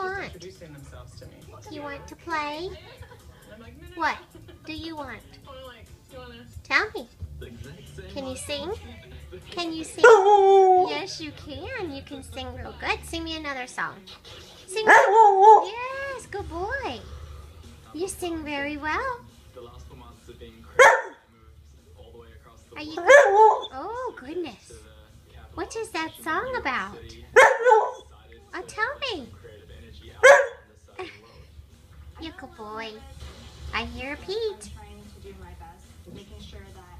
want? Introducing themselves to me. You want to play? And I'm like, no, no. What do you want? You wanna... Tell me. Can you sing? Can you sing? Yes, you can. You can sing real good. Sing me another song. Sing. Yes, good boy. You sing very well. The last 4 months have been crazy. I moved all the way across the Are you? world Oh goodness. to the capital. What is that song about? Oh, tell me. Creative energy out on this side of the world. You good boy. I hear Pete. Trying to do my best, making sure that